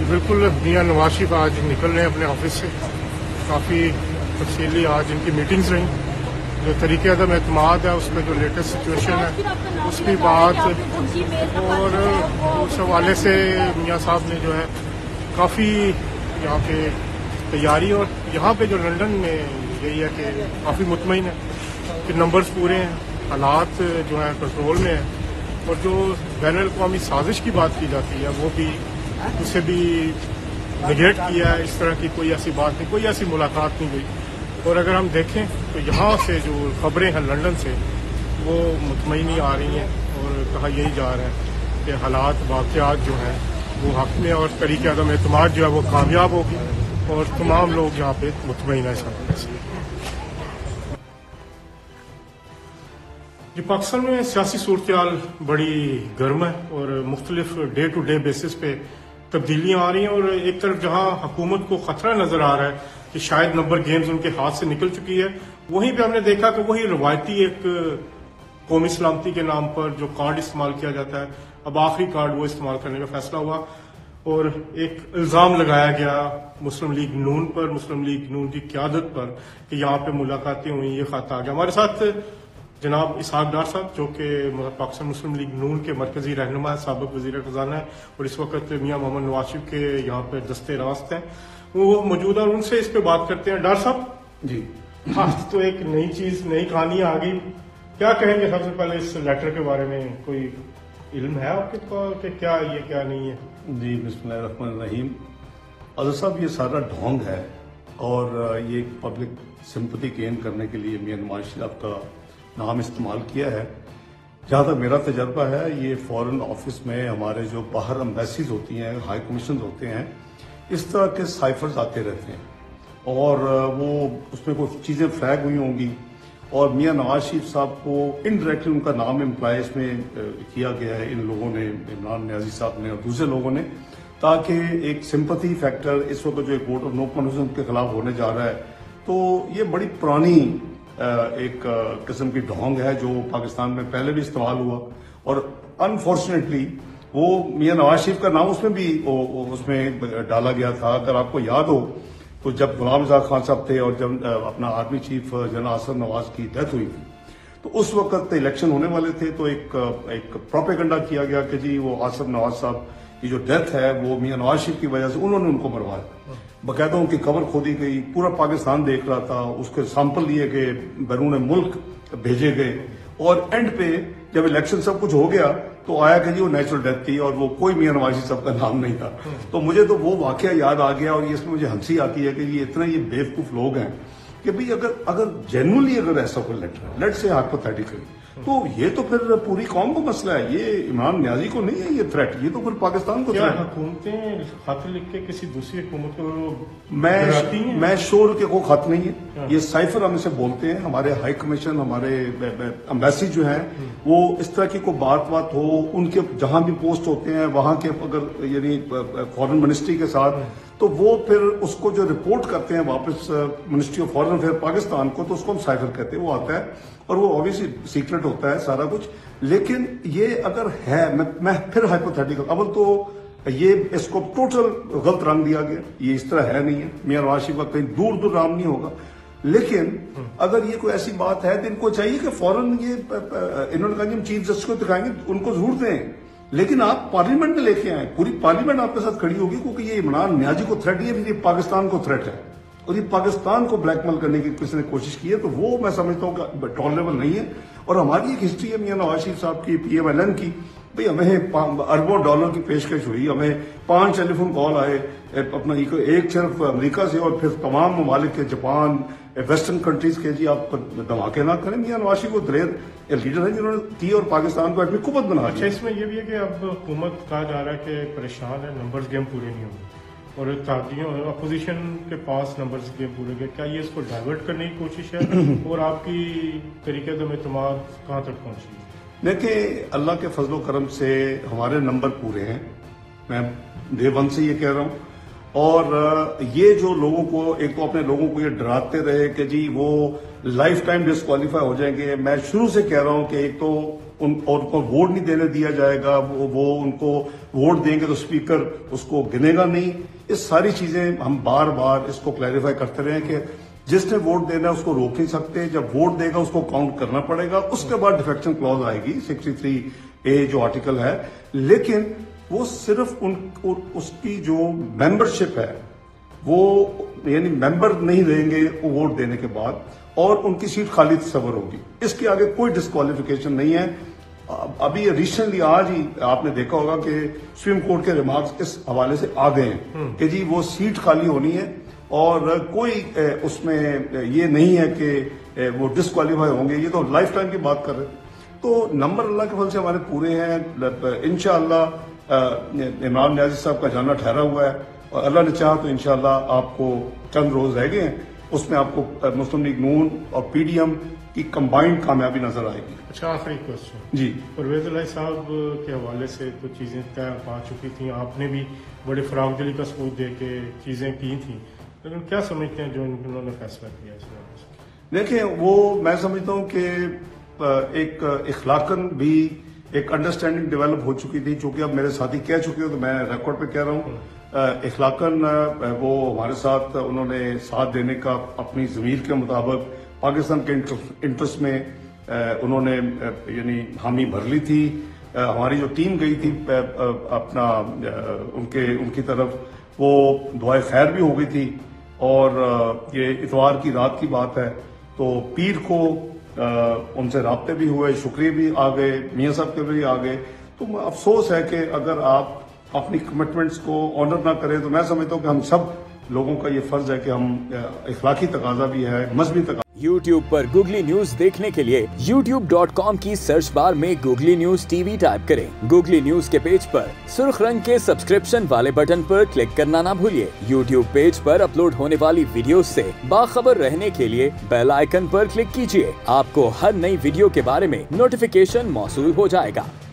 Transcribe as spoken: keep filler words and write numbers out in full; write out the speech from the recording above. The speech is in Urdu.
بالکل میاں نواز شریف آج نکل رہے ہیں اپنے آفس سے. کافی تفصیلی آج ان کی میٹنگز رہیں. جو طریقہ عدم اعتماد ہے اس پہ جو لیٹسٹ سچویشن ہے اس کی بات اور اس حوالے سے میاں صاحب نے جو ہے کافی یہاں پہ تیاری اور یہاں پہ جو لنڈن میں یہی ہے کہ کافی مطمئن ہے کہ نمبرز پورے ہیں, حالات جو ہیں کنٹرول میں ہیں اور جو بین الاقوامی سازش کی بات کی جاتی ہے وہ بھی اسے بھی نگیٹ کیا ہے. اس طرح کی کوئی ایسی بات نہیں, کوئی ایسی ملاقات نہیں ہوئی. اور اگر ہم دیکھیں تو یہاں سے جو خبریں ہیں لنڈن سے وہ مطمئن ہی آ رہی ہیں اور کہا یہی جا رہا ہے کہ حالات واقعات جو ہیں وہ حق میں اور طریقہ عدم اعتماد جو ہے وہ کامیاب ہوگی اور تمام لوگ یہاں پہ مطمئن ہیں اس حوالے سے. جی, پاکستان میں سیاسی صورتحال بڑی گرم ہے اور مختلف ڈے ٹو ڈے بیسس پہ تبدیلیاں آ رہی ہیں. اور ایک طرف جہاں حکومت کو خطرہ نظر آ رہا ہے کہ شاید نمبر گیمز ان کے ہاتھ سے نکل چکی ہے, وہیں پہ ہم نے دیکھا کہ وہی روایتی ایک قومی سلامتی کے نام پر جو کارڈ استعمال کیا جاتا ہے, اب آخری کارڈ وہ استعمال کرنے کا فیصلہ ہوا اور ایک الزام لگایا گیا مسلم لیگ نون پر, مسلم لیگ نون کی قیادت پر کہ یہاں پہ ملاقاتیں ہوئیں, یہ خط آ گیا. ہمارے ساتھ جناب اسحاق ڈار صاحب جو کہ پاکستان مسلم لیگ نون کے مرکزی رہنما ہے, سابق وزیر خزانہ ہے اور اس وقت میاں محمد نواز شریف کے یہاں پہ دستے راست ہیں, وہ موجود ہے اور ان سے اس پہ بات کرتے ہیں. ڈار صاحب جی, آج تو ایک نئی چیز, نئی کہانی آ گئی, کیا کہیں گے سب سے پہلے اس لیٹر کے بارے میں؟ کوئی علم ہے آپ کے پاس کہ کیا یہ کیا نہیں ہے؟ جی بسم اللہ الرحمن الرحیم. اظہر صاحب, یہ سارا ڈھونگ ہے اور یہ پبلک سمپتی گین کرنے کے لیے میاں نواز شریف کا نام استعمال کیا ہے. جہاں تک میرا تجربہ ہے, یہ فورن آفس میں ہمارے جو باہر امبیسیز ہوتی ہیں, ہائی کمیشنز ہوتے ہیں, اس طرح کے سائفرز آتے رہتے ہیں اور وہ اس میں کوئی چیزیں فلیگ ہوئی ہوں گی اور میاں نواز شریف صاحب کو انڈائریکٹلی ان کا نام امپلائی اس میں کیا گیا ہے ان لوگوں نے, عمران نیازی صاحب نے اور دوسرے لوگوں نے, تاکہ ایک سمپتھی فیکٹر اس وقت جو ایک ووٹ آف نو کانفیڈنس کے خلاف ہونے جا رہا ہے. تو یہ بڑی پرانی ایک قسم کی ڈھونگ ہے جو پاکستان میں پہلے بھی استعمال ہوا اور انفارچونیٹلی وہ میاں نواز شریف کا نام اس میں بھی اس میں ڈالا گیا تھا. اگر آپ کو یاد ہو تو جب غلام رضا خان صاحب تھے اور جب اپنا army chief general Asif Nawaz کی ڈیتھ ہوئی تھی تو اس وقت الیکشن ہونے والے تھے, تو ایک ایک پروپیگنڈا کیا گیا کہ جی وہ آصف نواز صاحب کی جو ڈیتھ ہے وہ میاں نواز شریف کی وجہ سے انہوں نے ان کو مروایا. باقاعدہ ان کی قبر کھودی گئی, پورا پاکستان دیکھ رہا تھا, اس کے سیمپل لیے گئے, بیرون ملک بھیجے گئے اور اینڈ پہ جب الیکشن سب کچھ ہو گیا تو آیا کہ جی وہ نیچرل ڈیتھ تھی اور وہ کوئی میاں نواز شریف صاحب کا نام نہیں تھا. تو مجھے تو وہ واقعہ یاد آ گیا اور اس میں مجھے ہنسی آتی ہے کہ یہ اتنا یہ بیوقوف لوگ ہیں کہ بھئی اگر اگر جینولی اگر ایسا کوئی لیٹر ہے, لیٹ سے ہائپوتھیٹیکلی, تو یہ تو پھر پوری قوم کو مسئلہ ہے, یہ عمران نیازی کو نہیں ہے یہ تھریٹ, یہ تو پھر پاکستان کو تھریٹ. حکومتیں خط لکھ کے کسی دوسری حکومت کو میں میں شور کے کوئی خط نہیں ہے, یہ سائفر ہم اسے بولتے ہیں. ہمارے ہائی کمیشن, ہمارے امبیسی جو ہیں وہ اس طرح کی کوئی بات بات ہو, ان کے جہاں بھی پوسٹ ہوتے ہیں وہاں کے اگر یعنی فارن منسٹری کے ساتھ, تو وہ پھر اس کو جو رپورٹ کرتے ہیں واپس ministry of foreign affair Pakistan کو, تو اس کو ہم سائفر کہتے ہیں. وہ آتا ہے اور وہ اوبیسلی سیکرٹ ہوتا ہے سارا کچھ. لیکن یہ اگر ہے, میں پھر ہائپوتھیٹیکل, اول تو یہ اس کو ٹوٹل غلط رنگ دیا گیا, یہ اس طرح ہے نہیں ہے. میاں نواز شریف کا کہیں دور دور نام نہیں ہوگا. لیکن اگر یہ کوئی ایسی بات ہے تو ان کو چاہیے کہ فوراً یہ انہوں نے کہا ہم چیف جسٹس کو دکھائیں گے, ان کو ضرور دیں, لیکن آپ پارلیمنٹ میں لے کے آئیں, پوری پارلیمنٹ آپ کے ساتھ کھڑی ہوگی, کیونکہ یہ عمران نیازی کو تھریٹ ہے, پھر یہ پاکستان کو تھریٹ ہے اور یہ پاکستان کو بلیک میل کرنے کی کسی نے کوشش کی ہے. تو وہ میں سمجھتا ہوں کہ ٹالریبل نہیں ہے. اور ہماری ایک ہسٹری ہے میاں نواز شریف صاحب کی, پی ایم ایل این کی, بھئی ہمیں اربوں ڈالر کی پیشکش ہوئی, ہمیں پانچ ٹیلی فون کال آئے اپنا ایک صرف امریکہ سے اور پھر تمام ممالک کے, جاپان, ویسٹرن کنٹریز کے. جی آپ دھماکے نہ کریں, میاں نواز شریف وہ دلیر لیڈر ہیں جنہوں نے کی اور پاکستان کو ایٹمی قوت بنا. اچھا, اس میں یہ بھی ہے کہ اب حکومت کہا جا رہا ہے کہ پریشان ہے, نمبرز گیم پورے نہیں ہوں گے اور اتحادیوں اپوزیشن کے پاس نمبرز گیم پورے گئے. کیا یہ اس کو ڈائیورٹ کرنے کی کوشش ہے اور آپ کی طریقے عدم اعتماد کہاں تک پہنچی ہے؟ دیکھیں, اللہ کے فضل و کرم سے ہمارے نمبر پورے ہیں, میں ڈے ون سے یہ کہہ رہا ہوں. اور یہ جو لوگوں کو, ایک تو اپنے لوگوں کو یہ ڈراتے رہے کہ جی وہ لائف ٹائم ڈسکوالیفائی ہو جائیں گے. میں شروع سے کہہ رہا ہوں کہ ایک تو ان اور کو ووٹ نہیں دینے دیا جائے گا, وہ, وہ ان کو ووٹ دیں گے تو اسپیکر اس کو گنے گا نہیں. یہ ساری چیزیں ہم بار بار اس کو کلیریفائی کرتے رہے کہ جس نے ووٹ دینا ہے اس کو روک نہیں سکتے, جب ووٹ دے گا اس کو کاؤنٹ کرنا پڑے گا, اس کے بعد ڈیفیکشن کلوز آئے گی سکسٹی تھری اے جو آرٹیکل ہے. لیکن وہ صرف ان اس کی جو ممبرشپ ہے وہ یعنی ممبر نہیں رہیں گے ووٹ دینے کے بعد, اور ان کی سیٹ خالی تصور ہوگی. اس کے آگے کوئی ڈسکوالیفیکیشن نہیں ہے. ابھی ریسنٹلی آج ہی آپ نے دیکھا ہوگا کہ سپریم کورٹ کے ریمارکس اس حوالے سے آ گئے ہیں کہ جی وہ سیٹ خالی ہونی ہے, اور کوئی اس میں یہ نہیں ہے کہ وہ ڈسکوالیفائی ہوں گے. یہ تو لائف ٹائم کی بات کر رہے ہیں. تو نمبر اللہ کے فضل سے ہمارے پورے ہیں. انشاءاللہ عمران نیازی صاحب کا جانا ٹھہرا ہوا ہے, اور اللہ نے چاہا تو انشاءاللہ آپ کو چند روز رہ گئے ہیں, اس میں آپ کو مسلم لیگ نون اور پی ڈی ایم کی کمبائنڈ کامیابی نظر آئے گی. اچھا, آخری کوشچن جی, پرویز الہی صاحب کے حوالے سے تو چیزیں طے پا چکی تھیں, آپ نے بھی بڑے فراغ دلی کا ثبوت دے کے چیزیں کی تھیں, لیکن کیا سمجھتے ہیں جو انہوں نے فیصلہ کیا اس حوالے سے؟ دیکھیں وہ میں سمجھتا ہوں کہ ایک اخلاقاً بھی ایک انڈرسٹینڈنگ ڈیولپ ہو چکی تھی, چونکہ اب میرے ساتھی کہہ چکے ہو تو میں ریکارڈ پہ کہہ رہا ہوں. اخلاقاً وہ ہمارے ساتھ انہوں نے ساتھ دینے کا اپنی ضمیر کے مطابق پاکستان کے انٹرسٹ میں انہوں نے یعنی حامی بھر لی تھی. ہماری جو ٹیم گئی تھی اپنا ان کے ان کی طرف, وہ دعائے خیر بھی ہو گئی تھی, اور یہ اتوار کی رات کی بات ہے تو پیر کو ان سے رابطے بھی ہوئے, شکریہ بھی آ گئے, میاں صاحب کے بھی آ گئے. تو افسوس ہے کہ اگر آپ اپنی کمٹمنٹس کو آنر نہ کریں, تو میں سمجھتا ہوں کہ ہم سب لوگوں کا یہ فرض ہے کہ ہم اخلاقی تقاضا بھی ہے, مذہبی تقاضا. یوٹیوب پر گوگلی نیوز دیکھنے کے لیے یوٹیوب ڈاٹ کام کی سرچ بار میں Googly News T V type کریں. گوگلی نیوز کے پیج پر سرخ رنگ کے سبسکرپشن والے بٹن پر کلک کرنا نہ بھولیے. یوٹیوب پیج پر اپلوڈ ہونے والی ویڈیوز سے باخبر رہنے کے لیے بیل آئیکن پر کلک کیجیے. آپ کو ہر نئی ویڈیو کے بارے میں نوٹیفیکیشن موصول ہو جائے گا.